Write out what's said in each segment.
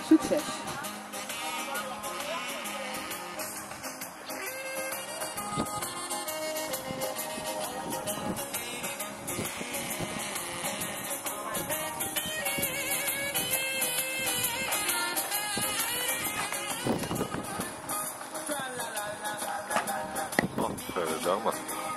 Succes! Verdamme.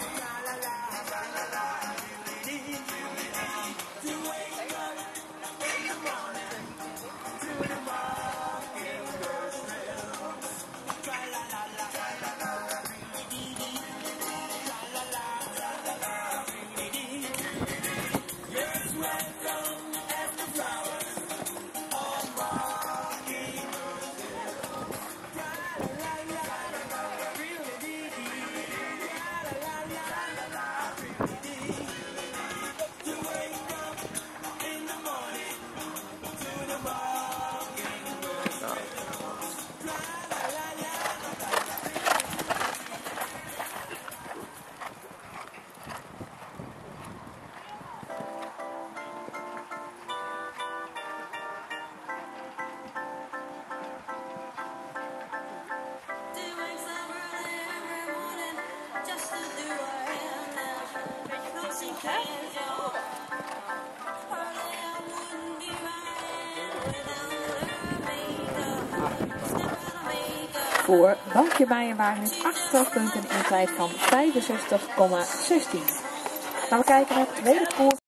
Voor Bankje Bijenwagen heeft 8 strafpunten in een tijd van 65,16. Gaan we kijken naar het tweede koers.